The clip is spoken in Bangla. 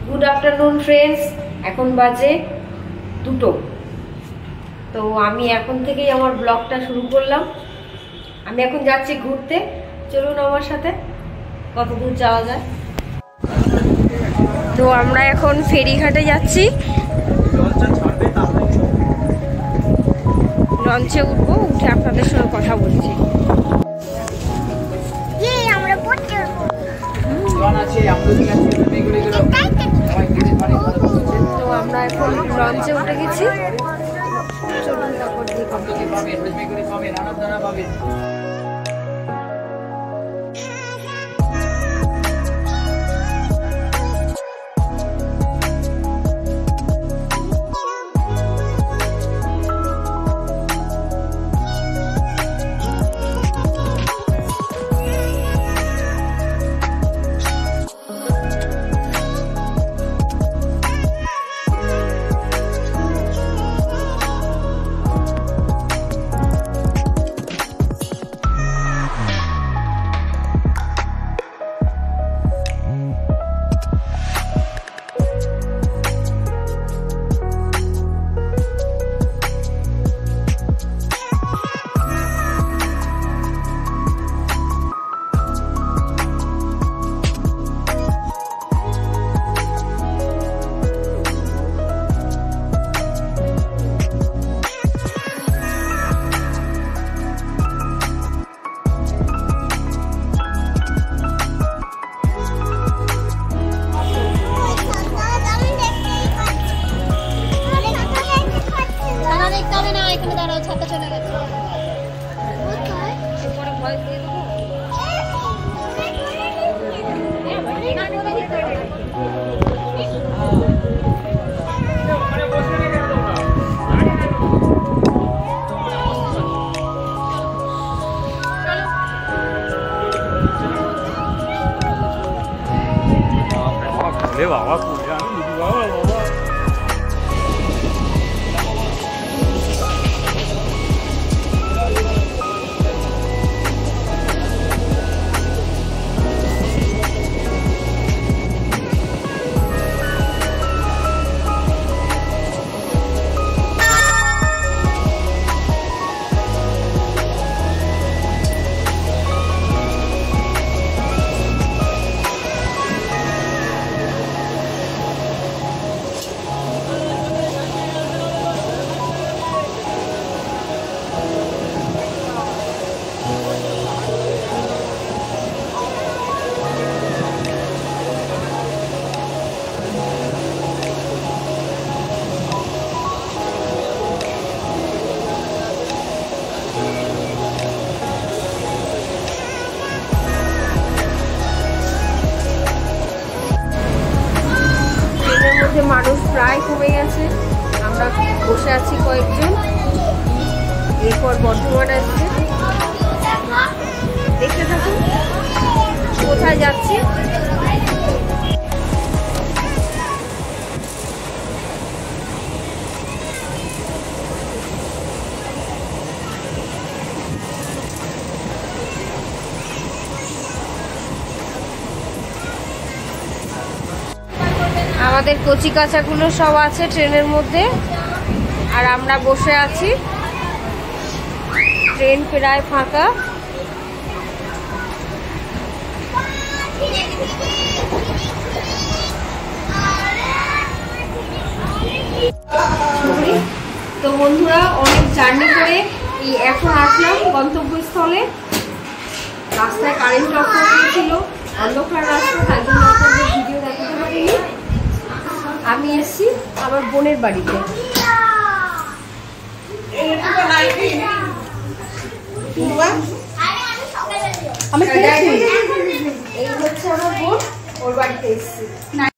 গুড আফটারনুন ফ্রেন্ডস, এখন বাজে 2টো। তো আমি এখন থেকেই আমার ব্লগটা শুরু করলাম। আমি এখন যাচ্ছি ঘুরতে, চলুন আমার সাথে কত দূর যাওয়া যায়। তো আমরা এখন ফেরিঘাটে যাচ্ছি, লঞ্চে উঠবো, উঠে আপনাদের সঙ্গে কথা বলছি। তো আমরা এখন লঞ্চে উঠে গেছি, চলুন তারপর মানুষ প্রায় কমে গেছে, আমরা বসে আছি কয়েকজন, এরপর বর্ধমান আসছে। দেখতে থাকুন কোথায় যাচ্ছি। আমাদের কচি কাঁচাগুলো সব আছে ট্রেনের মধ্যে, আর আমরা বসে আছি। ট্রেন প্রায় ফাঁকা। তো বন্ধুরা, অনেক জার্নি করে এখন আসলাম গন্তব্যস্থলে। রাস্তায় কারেন্ট অফ হয়ে গিয়েছিল, অন্ধকার রাস্তা, তাই জন্য আপনাদের ভিডিও দেখাতে পারিনি। আমি এসছি আমার বোনের বাড়িতে। এই হচ্ছে আমার বোন, ওর বাড়িতে এসছি।